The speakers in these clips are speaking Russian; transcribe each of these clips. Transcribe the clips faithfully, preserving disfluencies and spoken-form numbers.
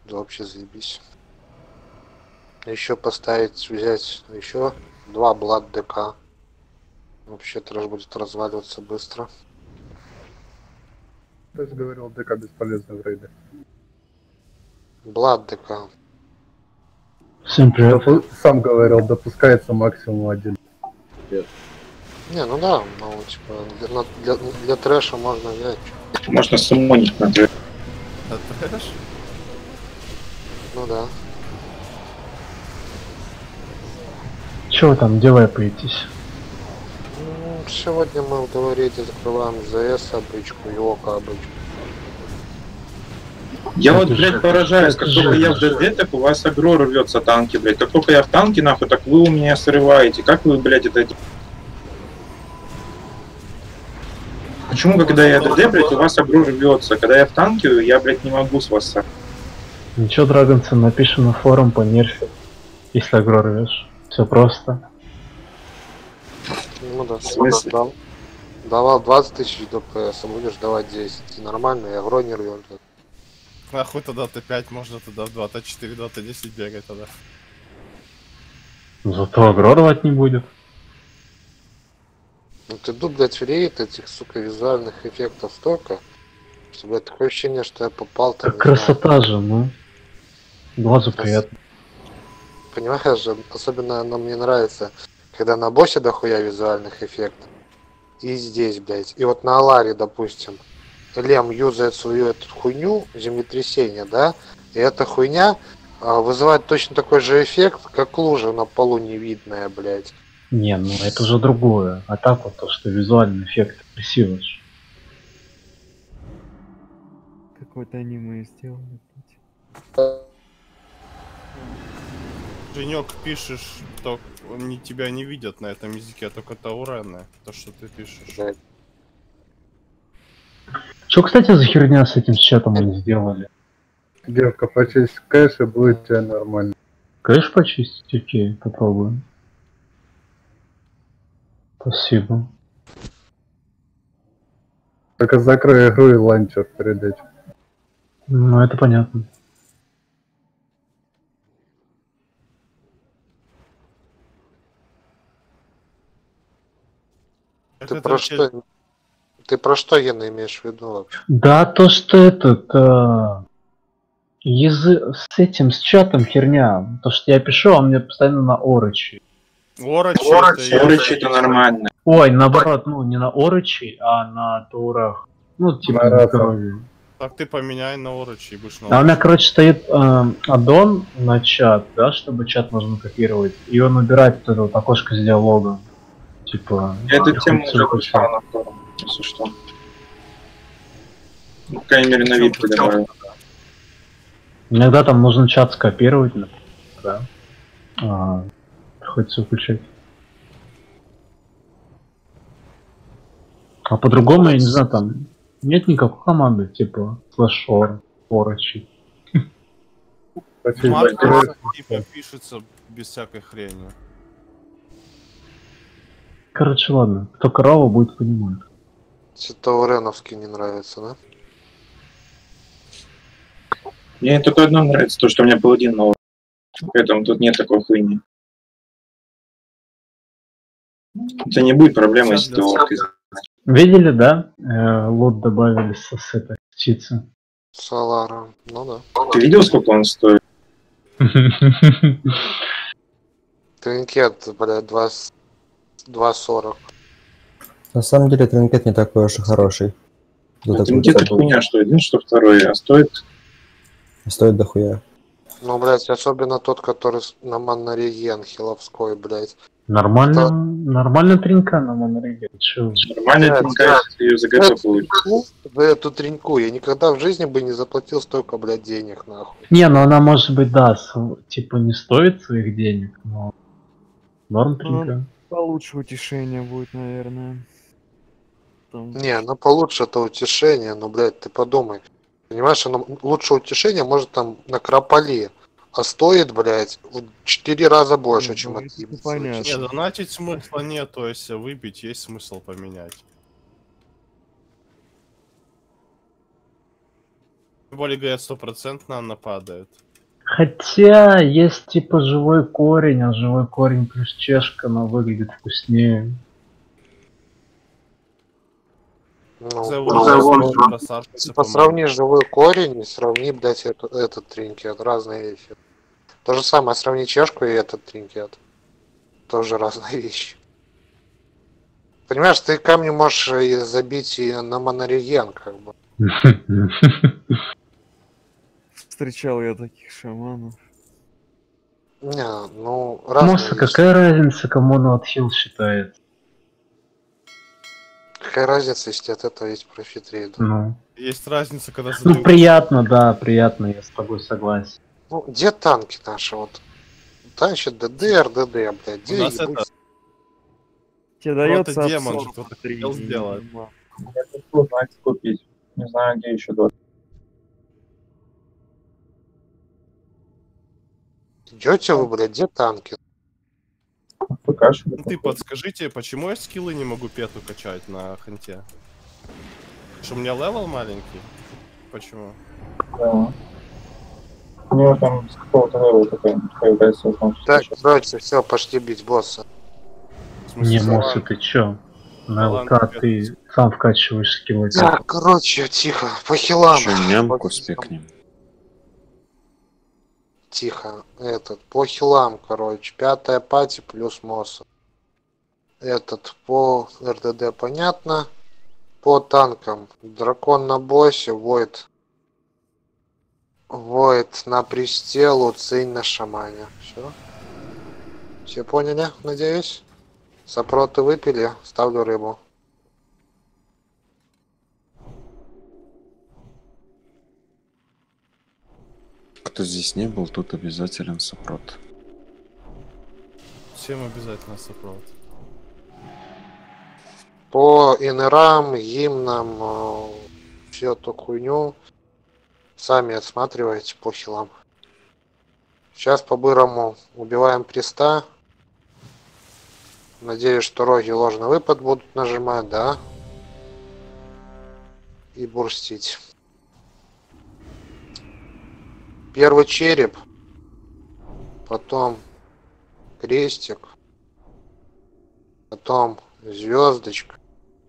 Да вообще заебись. Еще поставить, взять еще два Блад ДК. Вообще трэш будет разваливаться быстро. Ты же говорил, ДК бесполезно в рейде. Блад ДК. Всем привет. Допу- Сам говорил, допускается максимум один. Не, ну да, ну типа для, на- для, для трэша можно взять. Можно суммонить на трэш. А трэш? Ну да. Чего вы там делаете? Ну, сегодня мы в говорите закрываем ЗС обычку и ОК обычку. Я Это вот, же- блядь, поражаюсь, это как же- только я в ДД, так у вас агро рвется танки, блядь. Как только я в танке, нахуй, так вы у меня срываете. Как вы, блядь, это делаете? Почему, когда я ДД, блядь, у вас агро рвется? Когда я в танке, я, блядь, не могу с вас сорвать. Ничего, Драгонсон, напишем на форум по нерфе, если агро рвешь. Все просто. Ну да. В смысле? Дал, давал двадцать тысяч ДПС, а будешь давать десять. И нормально, и агро не рвет. Нахуй тогда Т пять, можно тогда в два Т четыре, два Т десять бегать тогда. Зато агро рвать не будет. Ну ты тут, блядь, фереет этих, сука, визуальных эффектов столько, что, блядь, такое ощущение, что я попал там. Так красота же, ну. Глазу приятно. Понимаешь же, особенно оно мне нравится, когда на боссе дохуя визуальных эффектов. И здесь, блядь. И вот на Аларе, допустим, Лем юзает свою эту хуйню, землетрясение, да, и эта хуйня а, вызывает точно такой же эффект, как лужа на полу невидная, блядь. Не, ну это уже другое. А так вот то, что визуальный эффект красивый. же. Какое-то аниме сделано. Женек, пишешь, то они тебя не видят на этом языке, а только Таурена, то, что ты пишешь. Блядь. Чё, кстати, за херня с этим чатом они сделали? Девка, почисть кэш и будет тебе нормально. Кэш почистить? Окей, попробуем. Спасибо. Только закрой игру и ланчер перед этим. Ну, это понятно. Как Ты это про вообще- что? Ты про что, Гена, имеешь в виду вообще? Да, то, что этот... э, язык с этим, с чатом херня. То, что я пишу, а он мне постоянно на орочи. Орочи, Орочи, это я- Орочи это нормально. Ой, наоборот, ну, не на орочи, а на таурах. Ну, типа На на расах. здоровье. Так ты поменяй на Орочи и будешь на А у меня, Орочи. короче, стоит э, аддон на чат, да, чтобы чат можно копировать. И он убирает вот это вот окошко с диалогом. Типа... Я эту тему приходится уже выключать. писал на форуме, если что. Ну, по крайней мере, на вид добавил. Иногда там нужно чат скопировать, например, да. А, приходится выключать. А по-другому, я не знаю, там нет никакой команды, типа слэшор, орочи. Почисть Марк кэш. типа пишется без всякой хрени. Короче, ладно, кто корова будет понимать. Тауреновский не нравится, да? Мне только одно нравится, то, что у меня паладин новый. Поэтому тут нет такой хуйни. Это не будет проблемы, Сейчас если для ты всех. орк. Видели, да? Э, лот добавили с, с этой птицы. Салара, ну да. Ты видел, сколько он стоит? Тринкет, блядь, два сорок. На самом деле тринкет не такой уж и хороший. За Это такую где-то цену. хуйня, что один, что второй, а стоит... Стоит дохуя. Ну, блядь, особенно тот, который с- на маннареген хиловской, блядь. Нормально, Да. нормально тренька на монореге. Чё? Нормальная Да, тринка, да. если ты ее за ГП получишь. За эту треньку я никогда в жизни бы не заплатил столько, блядь, денег, нахуй. Не, ну она может быть, да, с- типа не стоит своих денег, но норм тренька. Получше утешение будет, наверное. Там... Не, ну получше это утешение, ну, блядь, ты подумай. Понимаешь, оно лучше утешение может там на Крополи, а стоит, блядь, в четыре раза больше, Не, чем ну, от это ебаного понятно. утешения. Нет, донатить смысла нет, то есть выбить есть смысл поменять. более говорят, стопроцентно она падает. Хотя есть типа живой корень, а живой корень плюс чешка, но выглядит вкуснее. Ну, Зовут по просаживается, по по-моему. сравни живой корень и сравни, блядь, это- этот тринкет. Разные вещи. То же самое, сравни чешку и этот тринкет. Тоже разные вещи. Понимаешь, ты камни можешь и забить и на монореген, как бы. Встречал я таких шаманов. Не, ну, разные Моса, вещи. какая разница, кому он отхил считает? Какая разница, если от этого есть профит рейд? Ну. Есть разница, когда Ну задают- приятно, да, приятно, я с тобой согласен. Ну, где танки наши? Вот. Тащат ДД, РДД, блядь. У Где нас ебуть? это Тебе дается Протодемон абсорб что-то три, хотел сделать. нормально. Я хочу знать купить. Не знаю, где еще два. Идете вы, блядь, где танки? ПК, что ли? Ну, ты подскажите, почему я скиллы не могу пету качать на ханте? Что у меня левел маленький? Почему? Да. У него там с какого-то левела такая появляется возможность. Так, короче, все, пошли бить босса. В смысле, Не, сама- Моса, ты чё? На Талант ЛК нет. ты сам вкачиваешь скиллы. Так, короче, тихо, по хилам. Че, нямку По- спекнем? Тихо, этот, по хилам, короче, пятая пати плюс Моса. Этот, по РДД понятно. По танкам, дракон на боссе, Войд. Войд на пристелу, Цинь на шамане. Все? Все поняли, надеюсь? Сопроты выпили, ставлю рыбу. Кто здесь не был, тут обязателен сопрот. Всем обязательно сопрот. По инерам, гимнам, всю эту хуйню сами отсматривайте по хилам. Сейчас по-бырому убиваем приста. Надеюсь, что роги ложный выпад будут нажимать, да? И бурстить. Первый череп. Потом крестик. Потом звездочка.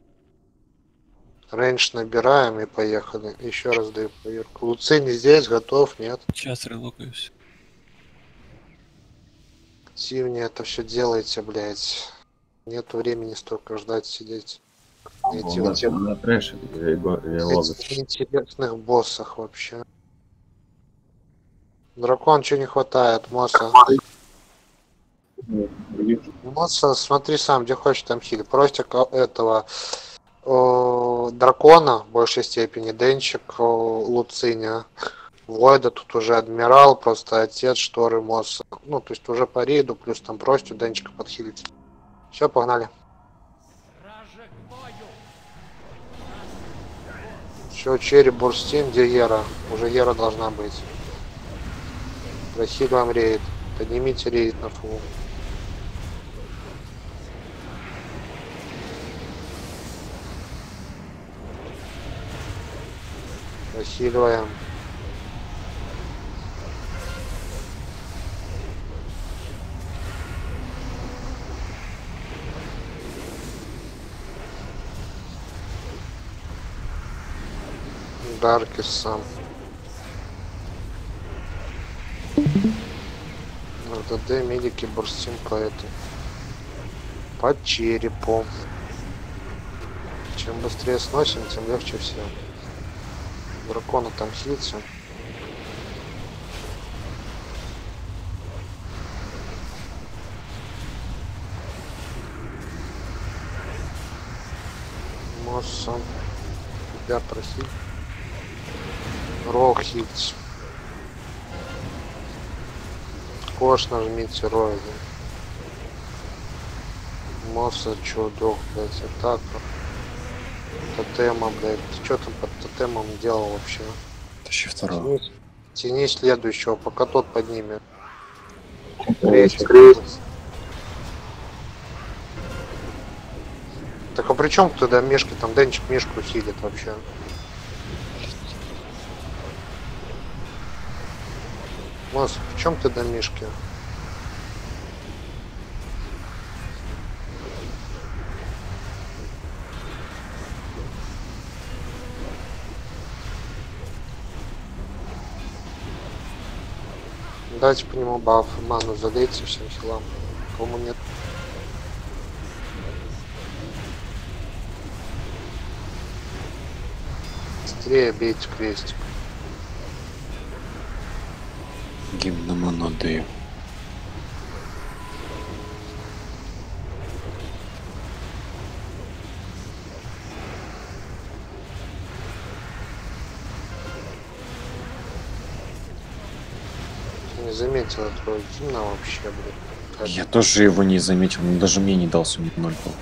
Рейндж набираем и поехали. Еще раз даю проверку. Луцини здесь, готов, нет? Сейчас релокаюсь. Сивни это все делайте, блядь. Нету времени столько ждать, сидеть. Эти вот те- На трэше, я его этих интересных боссах вообще. Дракон, что не хватает? Моса. Моса, смотри сам, где хочешь там хиль. Просто ко- этого о, дракона в большей степени, Денчик, о, Луциня. Войда тут уже адмирал, просто отец, шторы, Моса. Ну, то есть уже по рейду, плюс там просто Денчика подхилить. Все, погнали. Все, череп, бурстин, где Ера? Уже Ера должна быть. Прохиливаем рейд. Поднимите рейд на фул. Прохиливаем. Даркис сам. РДД, медики, бурстим по этому. По черепу. Чем быстрее сносим, тем легче все. Дракона там хилится. Мосса. Тебя просить. Рог хилится. Кош нажмите роя. Мосса чудок, блять, атака. Тотема, блять. Ты что там под тотемом делал вообще? Тащи второго. Тяни, тяни следующего, пока тот поднимет. Крестик. Так а при чем тогда Мишки? Там Денчик Мишку хилит вообще. Мас, в чем ты домишки? Дайте по нему баф, ману залейте всем хилам. Кому нет. Быстрее бейте крестик. Гимн на ману отдаю. Не заметил этого гимна вообще, блин. Как- Я тоже его не заметил, он даже мне не дался, у меня ноль был.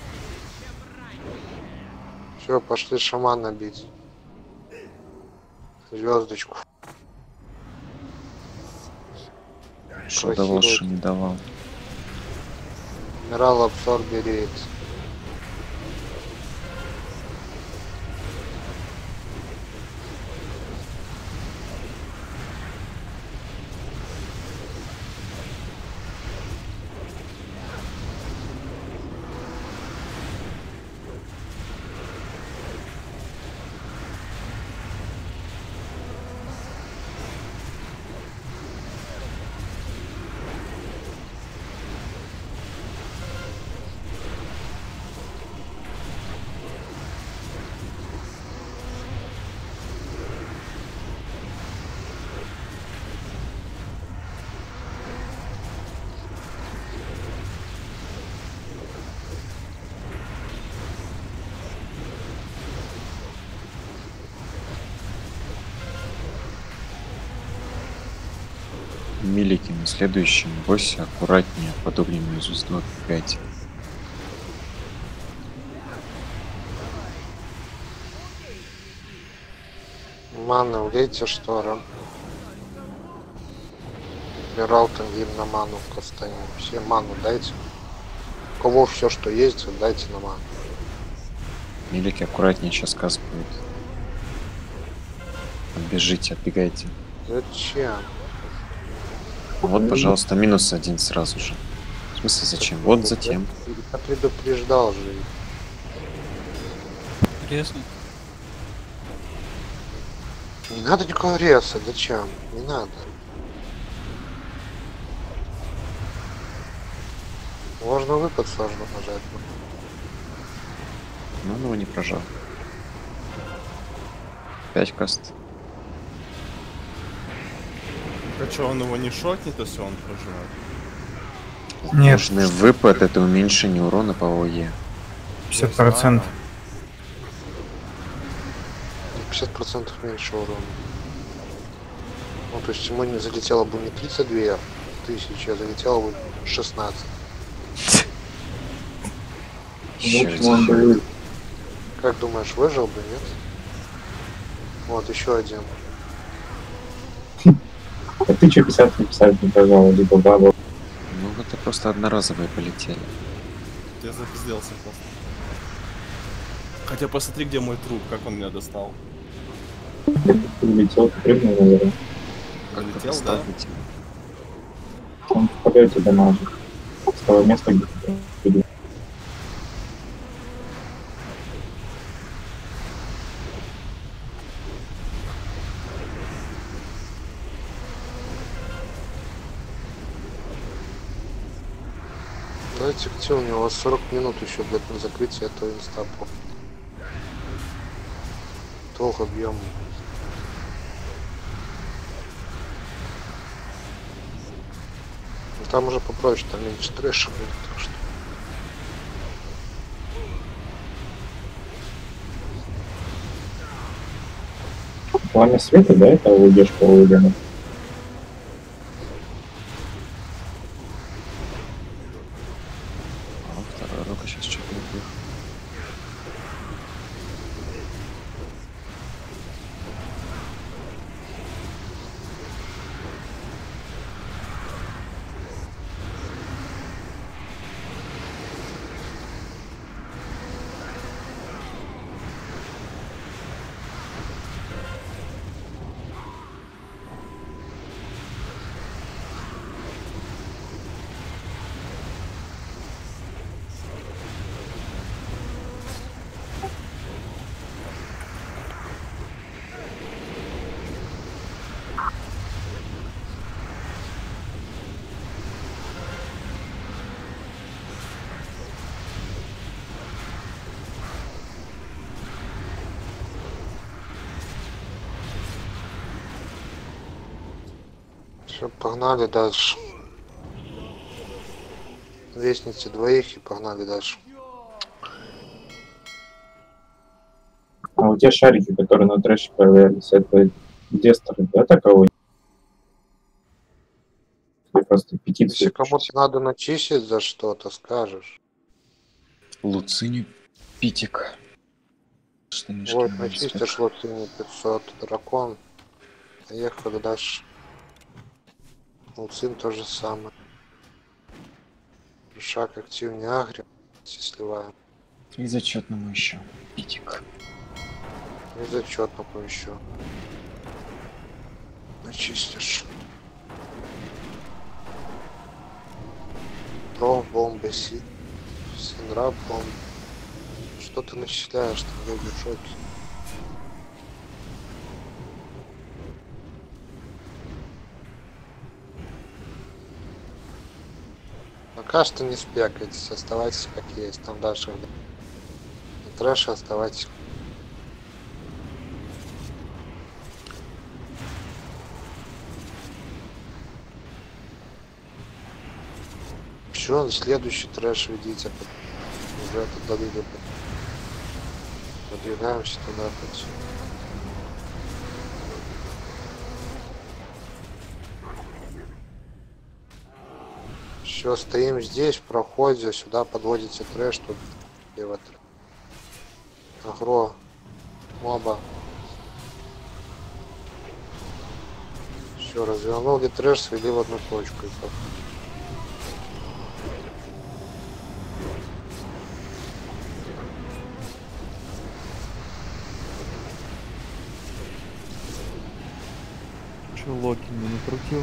Все, пошли шамана бить. Звездочку. Что давал, что не давал. Адмирал обзор берет. Милики на следующем боссе аккуратнее под огненную звезду пять. Маны влейте штором. Адмирал там гимн на ману в кастане. Все ману дайте. У кого все, что есть, дайте на ману. Милики аккуратнее, сейчас кас будет. Отбежите, отбегайте. Зачем? Вот, пожалуйста, минус один сразу же. В смысле, зачем? Вот затем. Я предупреждал же. Интересно. Не надо никакого реса, зачем? Не надо. Можно выпад сложно нажать. Но он его не прожал. Пять каст. А что, он его не шотнет, если он проживает? Нет. Нужный выпад — это уменьшение урона по ОЕ. пятьдесят процентов. пятьдесят процентов меньше урона. Ну, то есть ему не залетело бы не тридцать две тысячи, а залетело бы шестнадцать. Еще Как думаешь, выжил бы, нет? Вот, еще один. А ты че пятьдесят писать не пожалуй, либо бабу. Ну, это просто одноразовые полетели. Я запизделся просто. Хотя посмотри, где мой труп, как он меня достал. Улетел, ты прыгнул, наверное. Полетел, Достал да? ведь. Он в полете дамажит. С того места, где ты прыгнул. Давайте где у него сорок минут еще, блядь, на закрытие этого инстапа. Долго бьем. Ну, там уже попроще, там меньше трэша будет, так что. Пламя света, да, это удержка Уильяма? А, вторая рука сейчас что-то не будет. Все, погнали дальше. Вестницы двоих и погнали дальше. А у тебя шарики, которые на трэше появлялись, это Дестеры, да, таковой? Или просто петицию? Если кому-то надо начистить за что-то, скажешь. Луциню Питик. Штанишки Вот, на начистишь Луциню пятьсот, дракон. Поехали дальше. Луцин то же самое. Шаг активнее агри. Сливаем. И зачетному еще. Питик. И зачетному еще. Начистишь. Про бомбы, си. Синраб бомб. Что ты начисляешь, там люди в шоке. Пока что не спекайтесь, оставайтесь как есть. Там дальше на трэше оставайтесь. Все, следующий трэш ведите. Уже отдалили. Подвигаемся туда хоть. Все, стоим здесь, в проходе, сюда подводите трэш, тут лево трэш. Агро, моба. Все, развернули трэш, свели в одну точку. И так. Че, Локи не накрутил?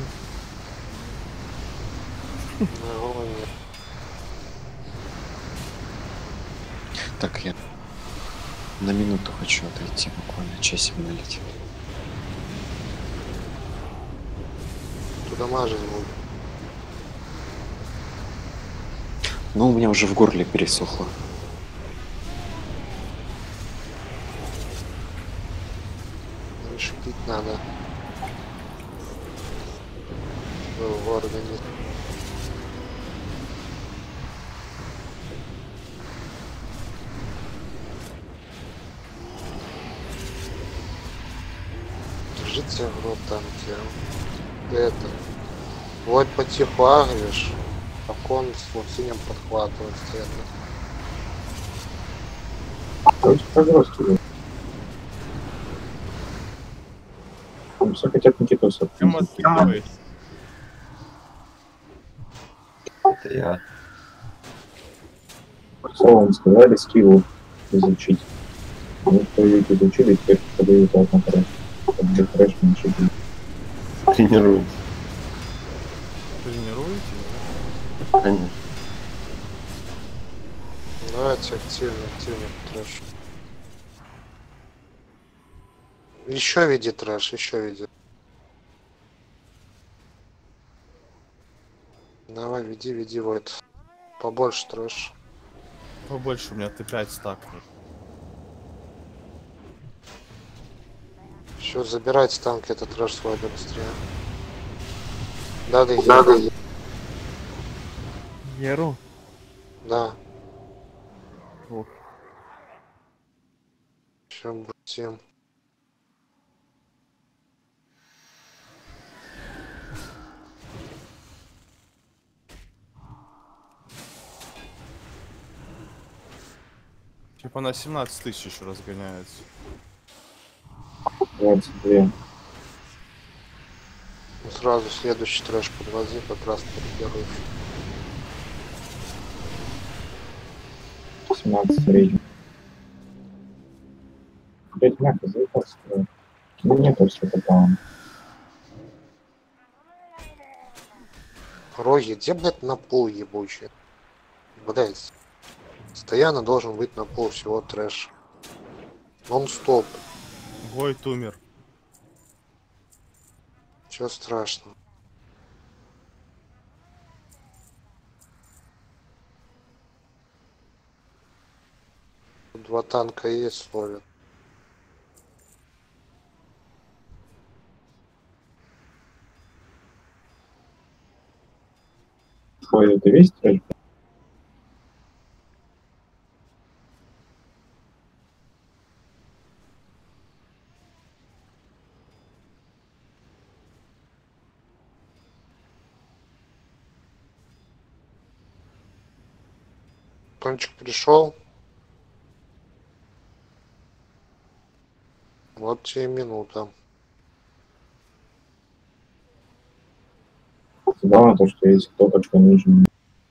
Агро нет. Так, я на минуту хочу отойти, буквально часик налить. Туда мажет будет. Ну, у меня уже в горле пересохло. Меньше пить надо. Был в организме. Держите агро там, где это. Вот потиху агришь, а он с луцинем подхватывает стоят. Все хотят Никитоса. Прям откидывай. Это я. Словом сказали скилл изучить. Мы твою изучили, теперь подают от на трэш. Для трэш меньше будет. Тренируюсь. Тренируете? Конечно. Давайте активно, активно трэш. Еще веди трэш, еще веди. Давай, веди, веди, вот. Побольше трэш. Побольше у меня Т пять стакнет. Еще забирайте танки, этот трэш свой быстрее. Да, да, да, да. Еру? Да. Ох. Все, будем. Типа на семнадцать тысяч еще разгоняется. двадцать два. Ну, сразу следующий трэш подвози, как раз под первый. семнадцать средний. Блять, мяко заебался. Ну нету что-то там. Роги, где, блядь, на пол ебучий? Блядь. Постоянно должен быть на пол всего трэш. Нон-стоп. Войт умер. Чё страшного? Тут два танка есть, словят. Ой, это весь трэш? Кончик пришел. Вот тебе минута. Да, то, что есть кто-то, кто нужен.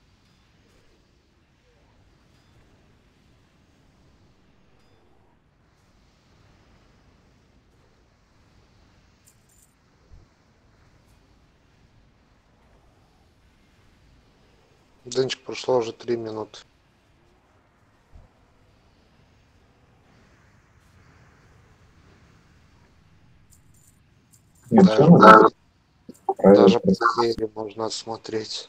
Денчик, прошло уже три минуты. Нет, Даже, всё равно. Правильно, даже просто. потери можно отсмотреть.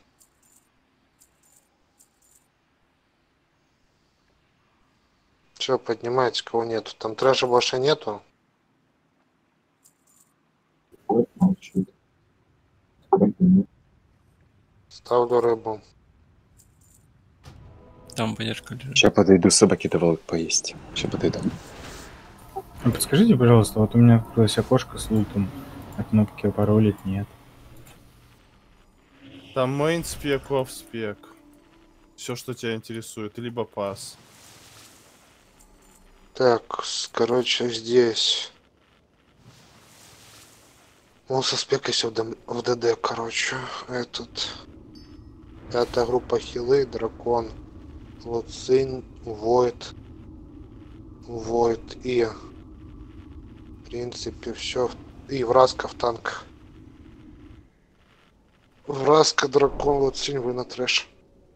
Че, поднимайте, кого нету? Там трэша больше нету? Вот молчит. Вроде нет. Ставлю рыбу. Там поддержка лежит. Сейчас подойду, собаки давал поесть. Сейчас подойду. А подскажите, пожалуйста, вот у меня открылось окошко с лутом, а кнопки паролить нет. Там main спек, off спек. Все, что тебя интересует, либо пас. Так, с- короче, здесь. Он со спекой в, д- в ДД, короче. Этот. Пятая группа хилы, дракон, Луцин, Войд, Войд и, в принципе, все. И Враска в танках. Враска, дракон, Луцин, вы на трэш.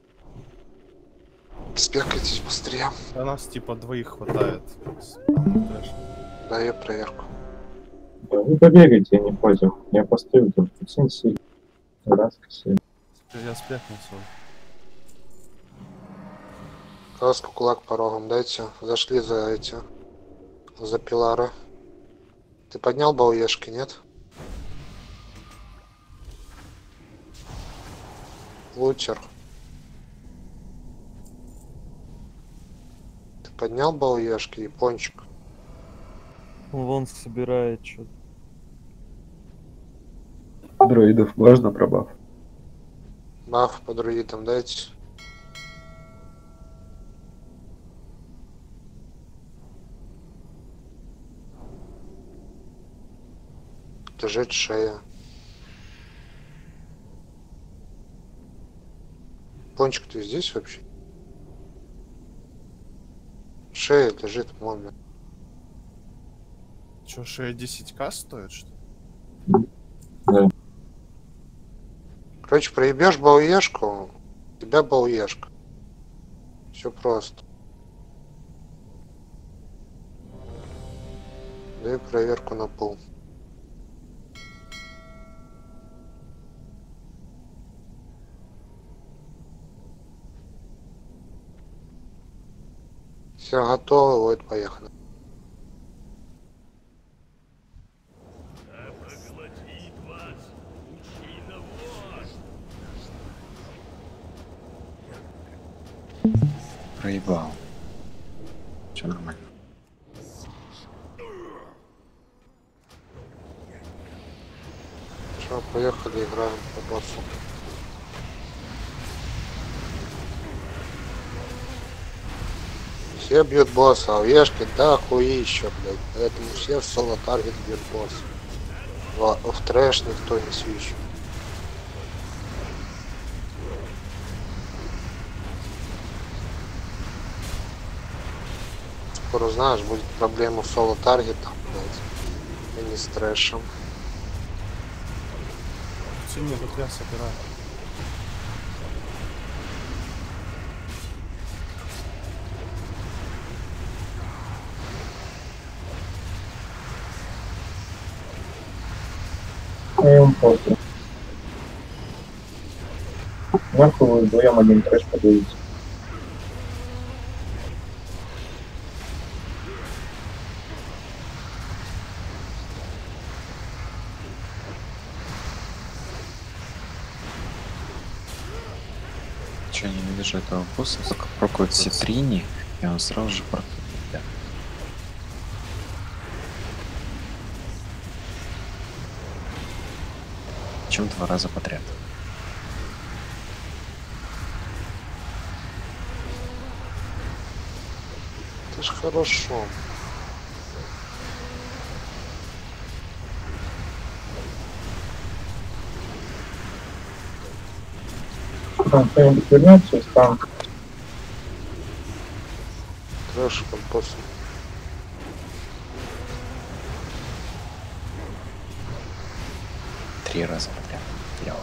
Спекайтесь быстрее. А нас типа двоих хватает. Там трэш. Даю проверку. Да вы побегайте, я не против. Я постою тут. Пацан сильный. Раз, сильный. Я спекнулся. Каску, кулак порогом дайте. Зашли за эти. За пилара. Ты поднял бауешки, нет? Лучер. Ты поднял бауешки, япончик? Вон собирает что-то. Дроидов важно пробав. Баф по друидам дайте. Лежит шея. Пончик, ты здесь вообще? Шея лежит в мобе. Че, шея десять ка стоит, что Да. Короче, проебешь бауешку, у тебя бауешка. Все просто. Дай проверку на пол. Все готово, вот поехали. Проебал. Все нормально. Все, поехали, играем по боссу. Все бьют босса, а у Ешки да хуища, блядь. Поэтому все в соло таргет бьют босса. В, в трэш никто не свищет. Скоро, знаешь, будет проблема в соло таргетах, блядь. И не с трэшем. Сильно вот я собираю. Я ему просто. Нахуй вы вдвоем один трэш подавите. Че, я ненавижу этого босса, только прокует Ситрини, и он сразу же прокует. Да. Чем два раза подряд. Это ж хорошо. Там кто-нибудь вернется из танка. Трэш компост. Три раза подряд. Дело.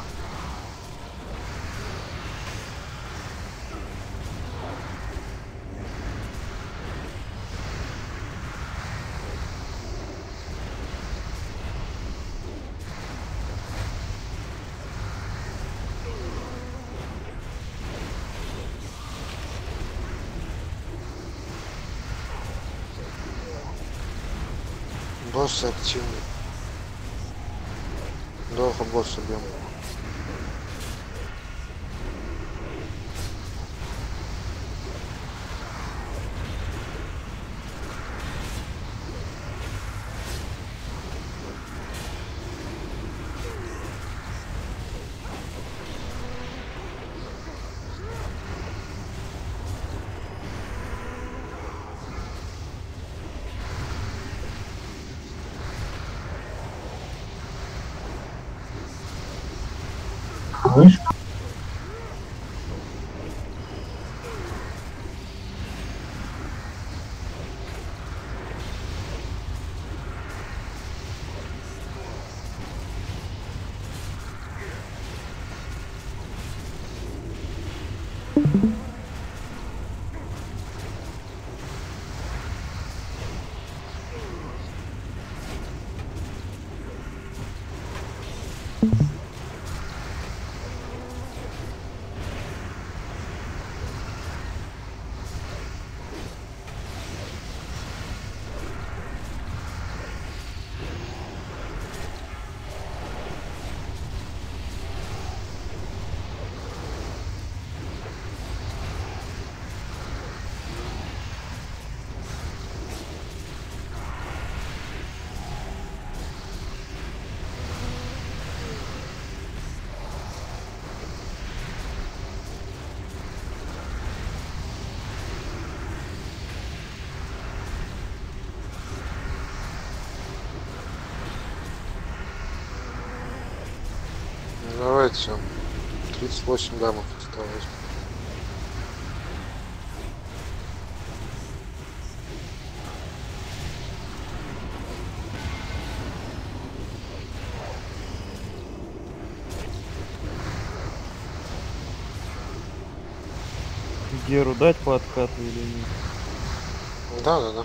Босс активный. Долго босса бьем. Мышь. Давайте. тридцать восемь дамов осталось. Геру дать по откату или нет? Да, да, да.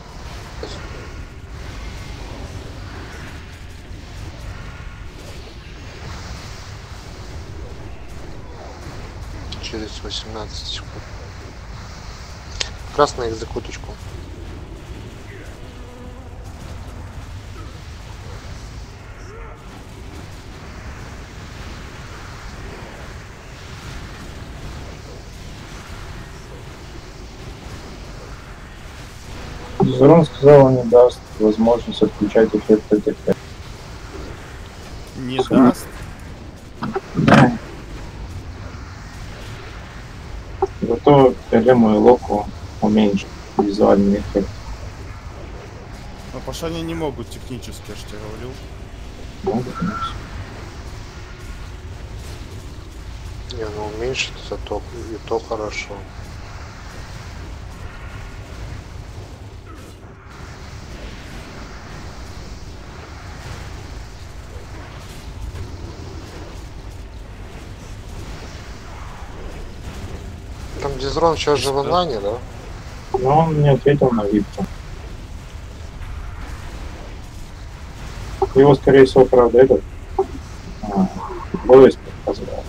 Через восемнадцать секунд. Красная экзекуточку. Зерон сказал, он не даст возможность отключать эффект ТТХ. Не даст? Да. Зато Элему и Локу уменьшит визуальный эффект. А Пашане не могут технически, я ж тебе говорил. Могут, конечно. Не, ну уменьшит, зато и то хорошо. Там Дизрон сейчас же в онлайне, да? Но он не ответил на випку. Его, скорее всего, правда, этот а, Бойс позвал.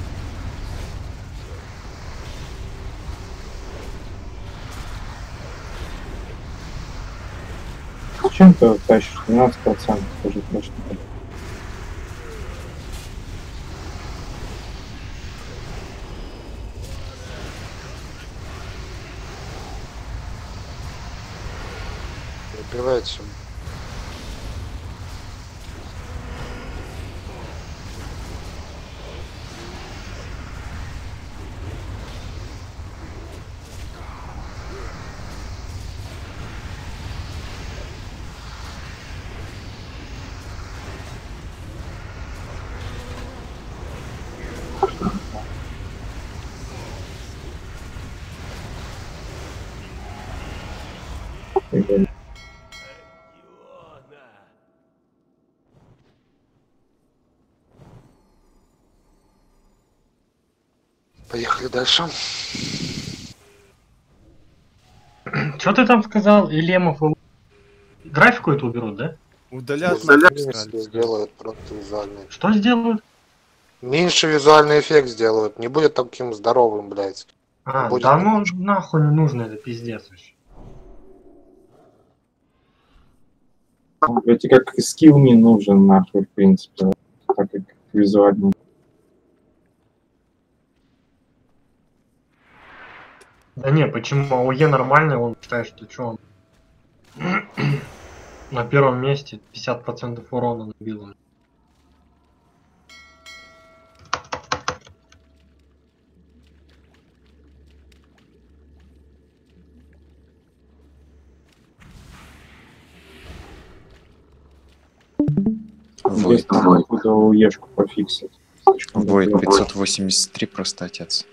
Зачем ты тащишь? двенадцать процентов уже точно. Убивайте. Поехали дальше. Что ты там сказал? Илемов и... Графику эту уберут, да? Удалят сделают просто визуальный. Что сделают? Меньше визуальный эффект сделают. Не будет таким здоровым, блядь. А, будет да ну нахуй не нужно, это пиздец вообще. Эти как скилл не нужен нахуй, в принципе, так как визуально. Да не, почему? АОЕ нормальный, он считает, что что он на первом месте пятьдесят процентов урона набил. Войд. Буду ешку пофиксить. Войд пятьсот восемьдесят три просто отец.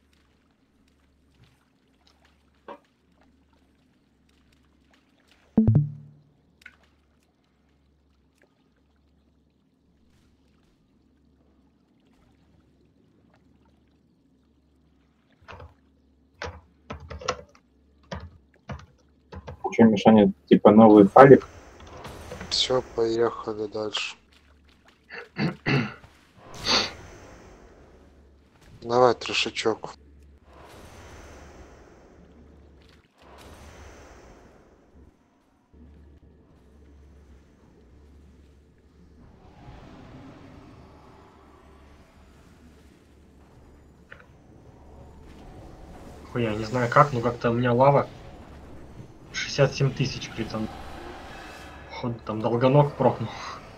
Че, Мишаня, типа новый файлик? Все, поехали дальше. Давай, трешачок. Хуя, не знаю как, но как-то у меня лава шестьдесят семь тысяч при там. Ход там долгоног прокнул.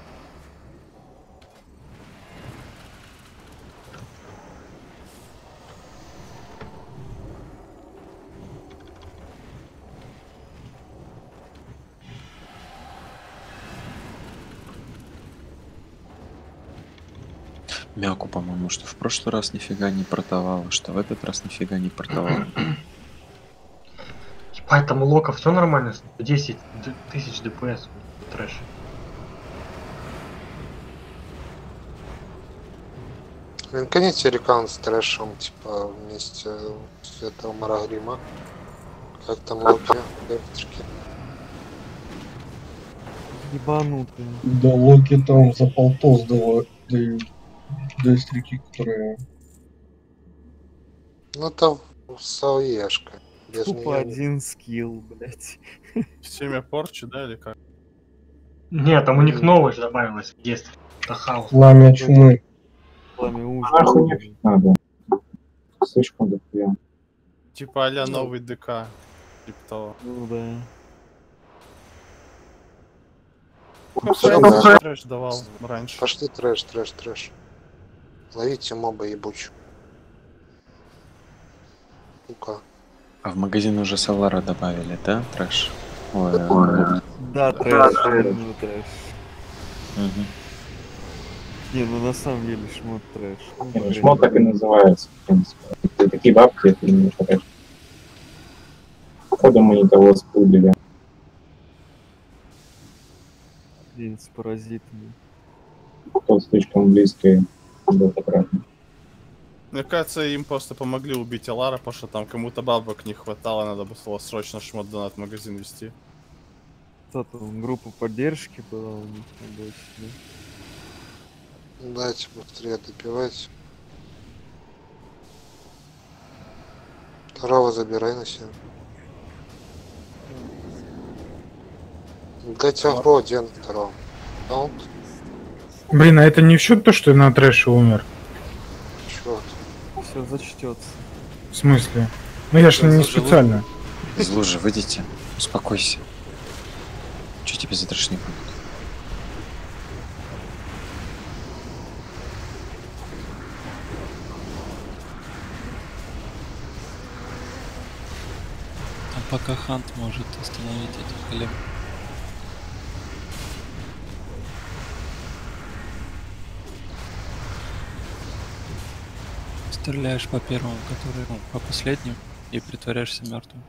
Мяку, по-моему, что в прошлый раз нифига не портовало, что в этот раз нифига не портовало. Ебать, там у Лока все нормально, десять тысяч ДПС, трэш. Винканите рекаунт с трэшем, типа, вместе с этого Марагрима. Как там Локи, электрики. Ебанутые. Да, Локи там за полтос дают дестрики, которые... Ну это сауешка. Без Тупо неё... один скилл, блять. Семя порчи, да, или как? Нет, там у них новое же добавилось в детстве. Это хаос. Пламя чумы. Пламя Нахуй не надо. Слишком дохуя. Типа а-ля новый ДК. Типа того. Ну да. Всё, Трэш, да. трэш давал раньше. Пошли трэш, трэш, трэш. Ловите моба ебучу. Ну-ка. А в магазин уже Солара добавили, да, трэш? Ой, Да, трэш, ну трэш. Угу. Не, ну на самом деле шмот трэш. Не, шмот так и называется, в принципе. Это такие бабки, это не трэш. Походу мы не того спудили. Блин, с паразитами. Кто слишком близкий был обратно. Мне кажется, им просто помогли убить Алара, потому что там кому-то бабок не хватало, надо было срочно шмот донат магазин вести. Что там, группа поддержки была у них на боте, да? Дайте быстрее допивать. Второго забирай на себя. Дайте агро, Ден второго. Аут. Блин, а это не в счет то, что на трэше умер? Чё? Все зачтется. В смысле? Ну я ж не специально. Из лужи выйдите, успокойся. Что тебе за трешник будет? А пока Хант может остановить этих коллег. Стреляешь по первому, который, ну, по последнему, и притворяешься мертвым.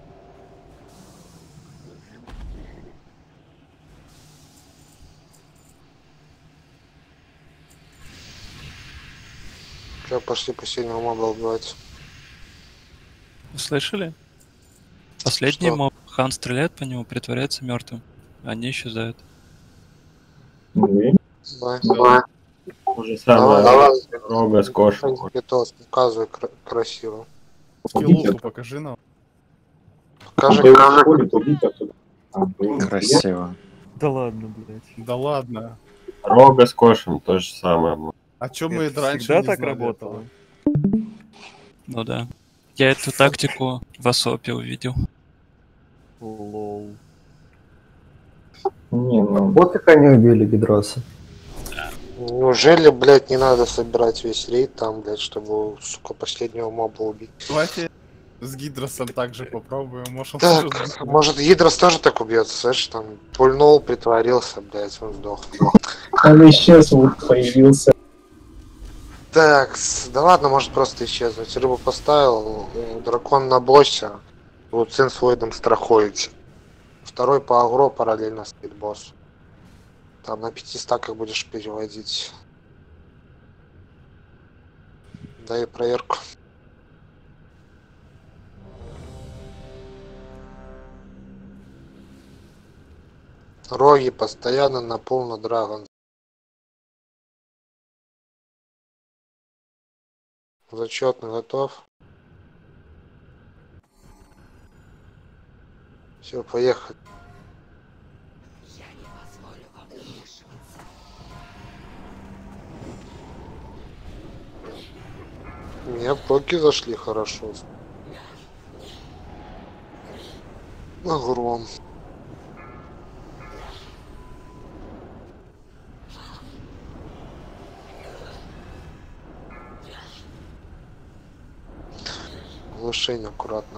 Все, пошли последнего моба убивать. Слышали? Последний Что? моб. Хан стреляет по нему, притворяется мертвым. Они исчезают. Ну, Давай. Да. То же самое. Рога с кошем. Питос, показывай кра- красиво. Скиллуху покажи нам. Покажи, Кто покажи. ходит, убить отсюда. А, блин. Красиво. Да ладно, блядь. Да ладно. Рога с кошем, то же самое. А чё мы Это раньше всегда не так знали работало? этого? Ну да. Я эту тактику в Асопе увидел. Лол. Не, ну, Вот как они убили Гидроса. Неужели, блядь, не надо собирать весь рейд там, блядь, чтобы, сука, последнего моба убить? Давайте с Гидросом также попробуем. Может, он Так, тоже- может Гидрос тоже так убьет, слышишь, там, пульнул, притворился, блядь, он сдох. он исчез, вот появился. Так, с- да ладно, может просто исчезнуть. Рыбу поставил, э, дракон на боссе, Луцин с Войдом страхуете. Второй по агро параллельно стоит босс. Там на пяти стаках будешь переводить. Дай проверку. Роги постоянно на полный драгон. Зачетный готов. Все, поехали. Мне поки зашли хорошо. Огром. Глушение аккуратно.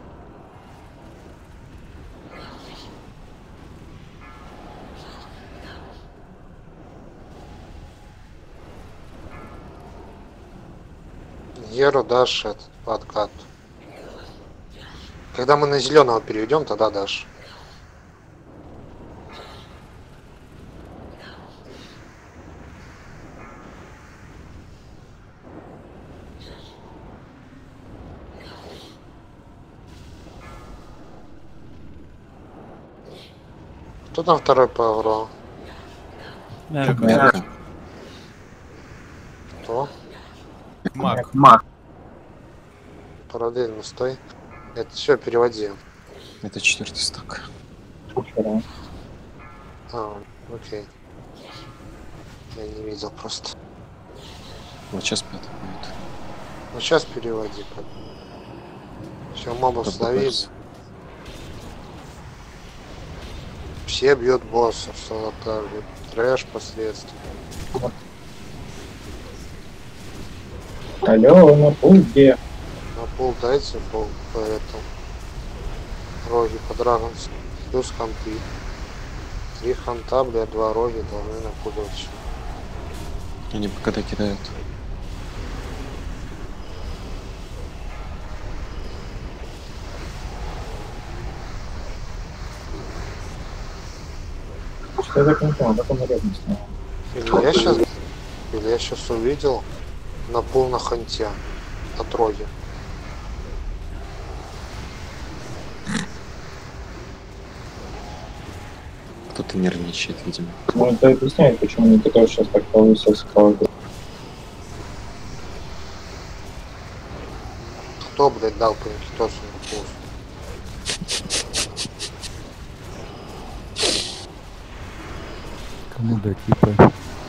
Еру дашь этот подкат. Когда мы на зеленого переведем, тогда дашь. Кто там второй по агро? Мягко. Мягко. Кто? Маг. Маг. Параллельно стой. Это все переводи. Это четвертый стак. Вчера. А, окей. Я не видел просто. Вот сейчас пятый будет. Ну сейчас переводи. Все, мобов словили. Попытаюсь. Все бьют боссов, солотарли. Трэш последствия. Алло, на пульте. На пол дайте пол по этому. Роги по драгонс. Плюс ханты. Три ханта, блядь, два роги должны напугать. Они пока кидают. Что я так не понял, как он рядом снял? Или я сейчас, или я сейчас увидел на пол на ханте от роги. Кто-то нервничает, видимо. Ну, это объясняет, почему Никита сейчас так повысился правда. Кто, блядь, дал по Никитосу на пол? Кому дать, типа?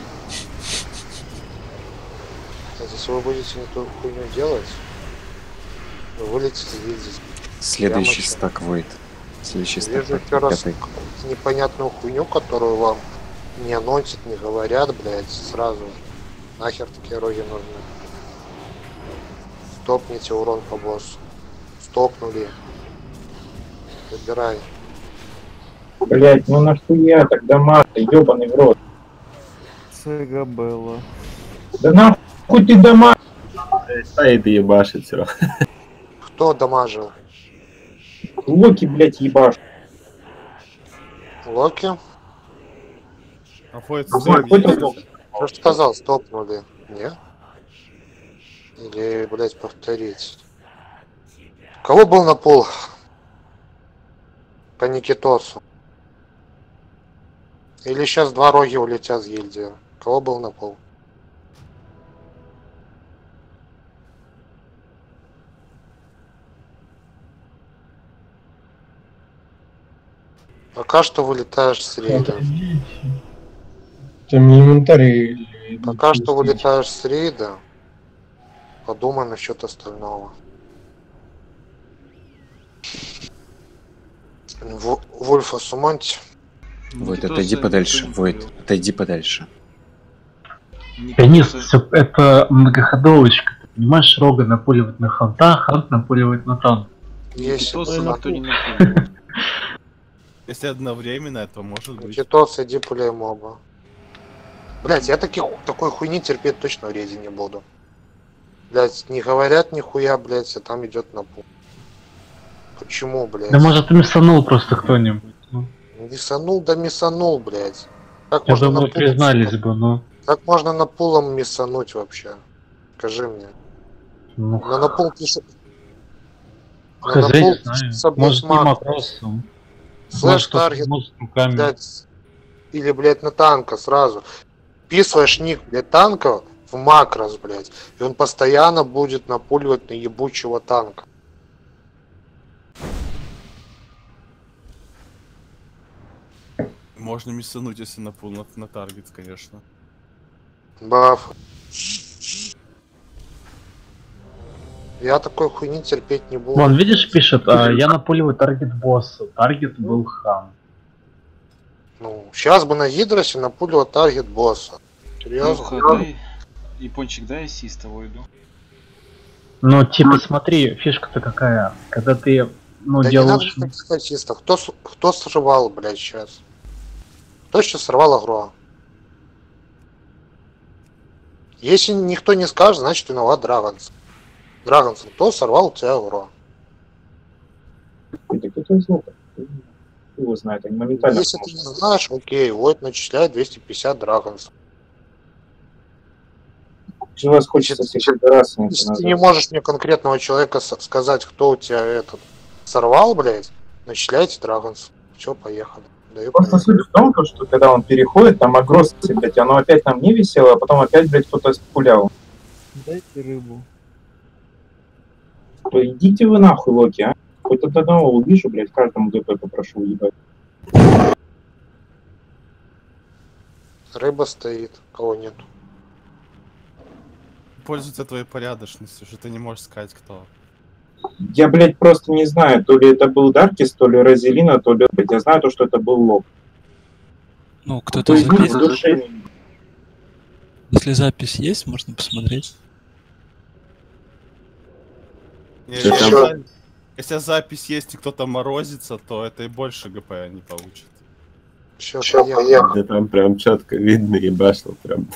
Если вы будете не ту хуйню делать, вы вылетите, видите. Следующий Прямо стак Войд. Следующий Вижу старт. еще раз Пятый. непонятную хуйню, которую вам не анонсят, не говорят, блядь, сразу. Нахер такие роги нужны. Стопните урон по боссу. Стопнули. Выбирай. Блять, ну нахуя тогда мата, ебаный в рот. Сегабелла. Да нахуй ты дома. Стоит и ебашит все. Кто дамажил? Локи, блять, ебаш. Локи? Находится Ой, в хоть есть. разок. Я же сказал, стопнули. Не? Или, блять, повторить. Кого был на пол? По Никитосу. Или сейчас два роги улетят с гильдии. Кого был на пол? Пока что вылетаешь с рейда. Там элементарий. Пока что вылетаешь с рейда. Подумай насчет остального. В- Вульфа сумоньте. Войд, отойди подальше. Войд, отойди подальше. Пианист, всё это многоходовочка. Ты понимаешь, рога напуливает на ханта, хант напуливает на танк. Если Никитоса бы никто не напуливает. Если одновременно, это может быть. Никитос, иди пуляй моба. Блять, я таких, такой хуйни терпеть точно в рейде не буду. Блять, не говорят нихуя, блять, а там идет на пул. Почему, блять? Да может миссанул просто кто-нибудь. Ну, Миссанул, да миссанул, блять. Как я можно думаю, на пул- признались бы, но... Как можно на пулом миссануть вообще? Скажи мне. Ну, На, на пул пишет. На, хз, на пул не знаю. пишется, блядь, Может, не маг. макросом. Слэш Может, кто-то таргет, может руками. блядь, или, блядь, на танка сразу. Вписываешь ник, блядь, танка в макрос, блядь, и он постоянно будет напуливать на ебучего танка. Можно миссануть, если на пул на, на таргет, конечно. Баф. Я такой хуйни терпеть не буду. Вон, видишь, пишет, а, я напуливаю таргет босса. Таргет был хан. Ну, сейчас бы на Гидросе напулил таргет босса. Серьезно? Ну, дай... Япончик, дай ассиста Войду. Ну, типа, смотри, фишка-то какая. Когда ты, ну, Да не надо делаешь... таких статистов. Кто, с- кто срывал, блядь, сейчас? Кто сейчас сорвал агро? Если никто не скажет, значит виноват Драгонс. Драгонс, кто сорвал у тебя агро? Это кто-то из лока. Его знает, они моментально. Если ты не знаешь, окей, вот начисляет двести пятьдесят Драгонс. Что вас хочется всех раз Если ты не можешь мне конкретного человека с- сказать, кто у тебя этот сорвал, блядь, начисляйте Драгонс. Все, поехали. Даю Просто суть в том, то, что когда он переходит, там агросс, блядь, оно опять на мне висело, а потом опять, блядь, кто-то спулял. Дайте рыбу. То идите вы нахуй, Локи, а? Хоть от одного увижу, блядь, каждому ГП попрошу ебать. Рыба стоит, кого нет. Пользуется твоей порядочностью, что ты не можешь сказать, кто. Я, блядь, просто не знаю, то ли это был Даркис, то ли Розелина, то ли, блядь, я знаю то, что это был Лок. Ну, То кто-то есть, запись... в душе... Если запись есть, можно посмотреть. Не, Чё если, там? за- если запись есть и кто-то морозится, то это и больше ГП не получит. Все, поехали. Да там прям четко видно, ебашил прям.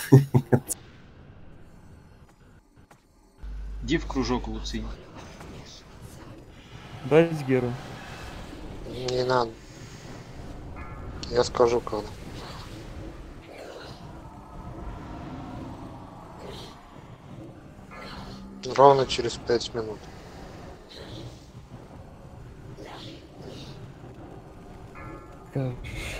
Иди в кружок Луций. Дай Геру. Не надо. Я скажу когда. Ровно через пять минут. Как?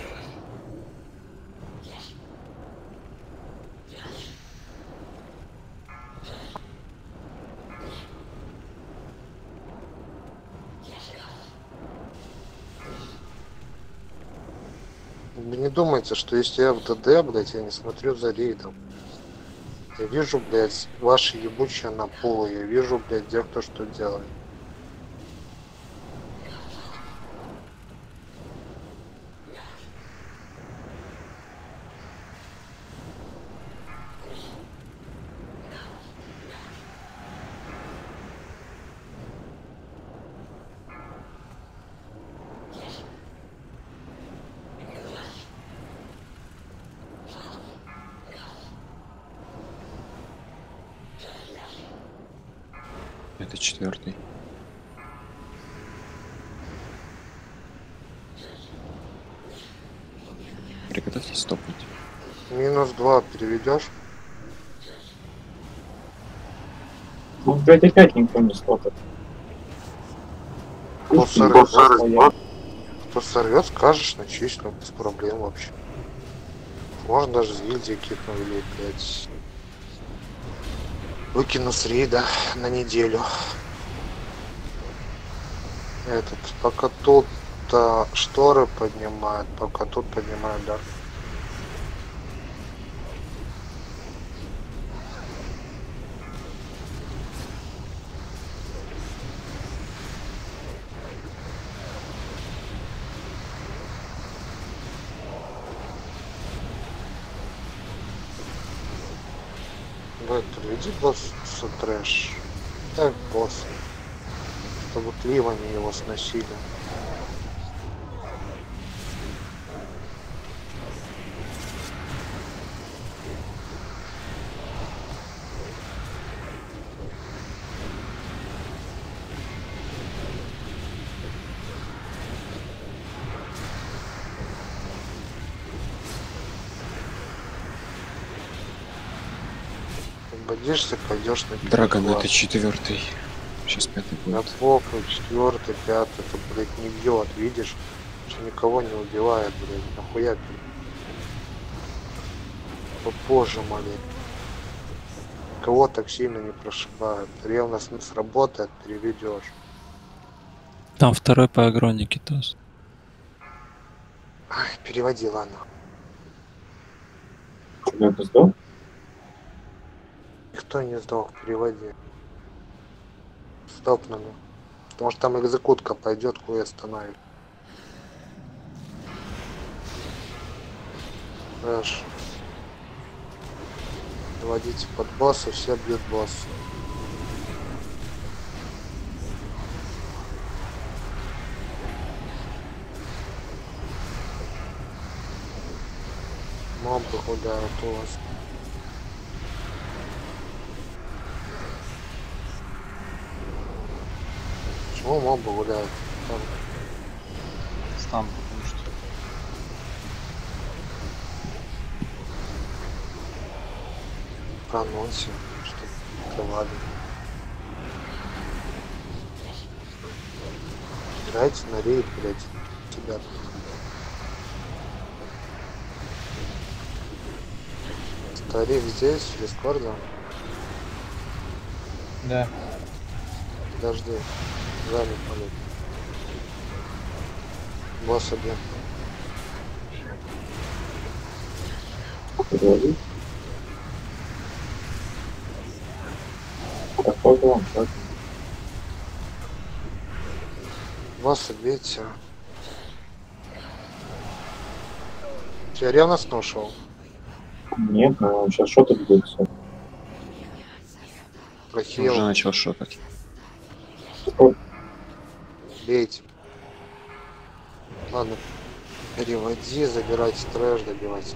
Вы не думайте, что если я в ДД, блядь, я не смотрю за рейдом. Я вижу, блядь, ваши ебучие напулы. Я вижу, блядь, где кто что делает. это четвертый. Приготовьтесь стопнуть. Минус два переведешь? Ну, блядь, опять никто не стопит. Кто сорвет, кто сорвет, скажешь, начислю, без проблем вообще. Можно даже с гильдии кипну или, блядь, выкину с рейда на неделю. Этот, пока тут а, шторы поднимают, пока тут поднимают, да. Блядь, приведи босса трэш. Так, босс. Чтобы кливами его сносили. Бодишься, пойдешь на пятый Драгон, класс. это четвертый. Сейчас пятый будет. На похуй, четвертый, пятый, это, блядь, не бьет, видишь? Что никого не убивает, блядь, нахуя, блядь. Попозже, маленький. Кого так сильно не прошибает. Ревностно сработает, переведешь. Там второй по агронике тоже. Ай, переводи, ладно. Что, ты сдал? Никто не сдох, переводи. Стопнули. Потому что там экзекутка пойдет, хуй остановит. Хорошо. Доводите под босса, все бьют босса. Мобы гуляют у вас. Почему мобы гуляют? Там. Стан, потому что. Проносим, что открывали. Играйте на рейд, блядь, тебя. Старик здесь, в Дискорде? Да. Подожди, занят полет. Босс один. Переводи. Какой вам, как? Босс убейте. Тебя ревностно ушел? Нет, но он сейчас что-то будет. Прохил. Уже начал шотать. Бейте. Ладно. Переводи, забирайте трэш, добивайте.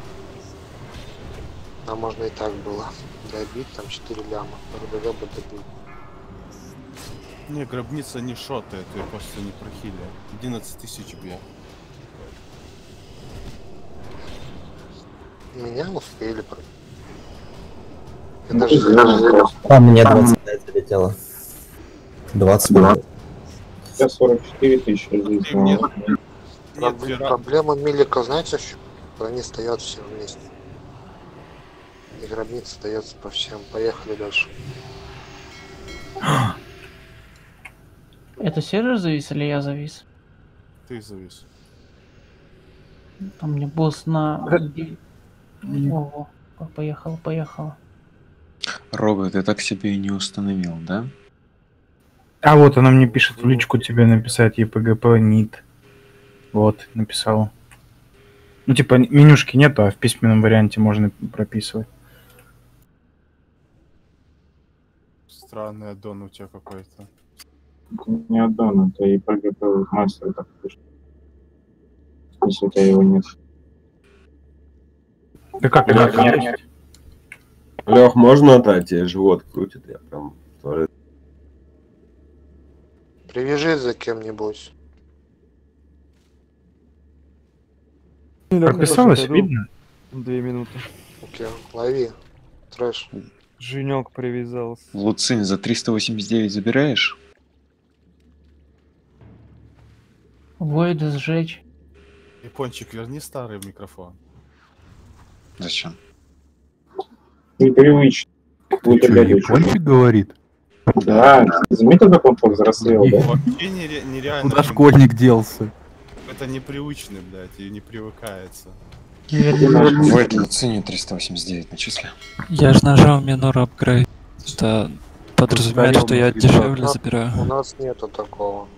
А можно и так было. Добить там четыре ляма. РБГ бы добить. Не, гробница не шотает, ее просто не прохили. одиннадцать тысяч бьет. Меня успели про. Я Ну, даже А мне двадцать пять залетело. двадцать пять. Я сорок четыре тысячи жизни. Нет, Проблема, нет, проблема Милика, знаете, что они стоят все вместе. И гробница остается по всем. Поехали дальше. Это сервер завис или я завис? Ты завис. Там мне босс на... Ого, поехал, поехал. Рога, ты так себе и не установил, да? А вот она мне пишет в личку тебе написать епгп нит. Вот, написала. Ну типа менюшки нету, а в письменном варианте можно прописывать. Странный аддон у тебя какой-то. Не аддон, это и епгп мастер так пишет. Если у тебя его нет. Да как это нет? Лех, можно отдать? Тебе живот крутит, я прям... Привяжись за кем-нибудь. Прописалось, Отойду. видно? Две минуты. Окей, лови. Трэш. Женек привязался. Луцин за триста восемьдесят девять забираешь? Войда сжечь. Япончик, верни старый микрофон. Зачем? Непривычно. Будет Что, опять япончик учить. говорит? Да, заметил, как он повзрослел, да? Вообще нере- нереально. Куда школьник делся? Это непривычно, блядь, и не привыкается. Войд, Луцине триста восемьдесят девять начисли. Я же нажал минор апгрейд. Это подразумевает, что я дешевле У забираю. нас нету такого.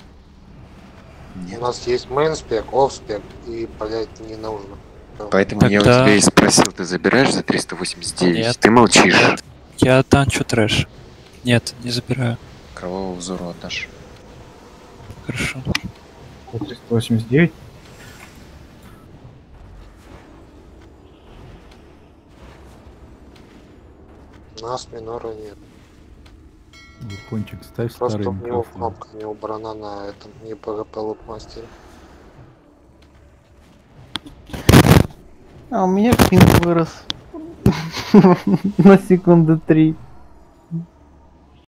У нас есть мейнспек, офспек и, блять, не нужно. Поэтому я у Тогда- тебя и спросил, ты забираешь за триста восемьдесят девять? Нет. Ты молчишь. Нет. Я танчу трэш. Нет, не забираю. Кровавого взору отдашь. Хорошо. триста восемьдесят девять. У нас минора нет. Япончик, ставь Просто старый у него микрофон. кнопка не убрана на этом, не ПГП лутмастере. А у меня пинг вырос. На секунду три.